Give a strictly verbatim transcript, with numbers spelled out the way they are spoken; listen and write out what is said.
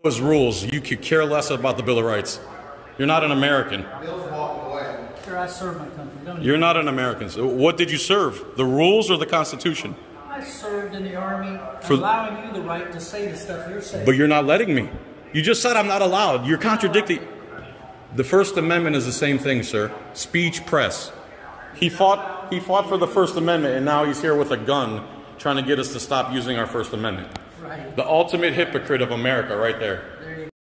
Those rules. You could care less about the Bill of Rights. You're not an American. Bill's walking away. Sir, I serve my country. Don't You're not an American. So what did you serve? The rules or the Constitution? I served in the Army, For, allowing you the right to say the stuff you're saying. But you're not letting me. You just said I'm not allowed. You're contradicting. The First Amendment is the same thing, sir. Speech, press. He fought, he fought for the First Amendment, and now he's here with a gun trying to get us to stop using our First Amendment. Right. The ultimate hypocrite of America right there. There you go.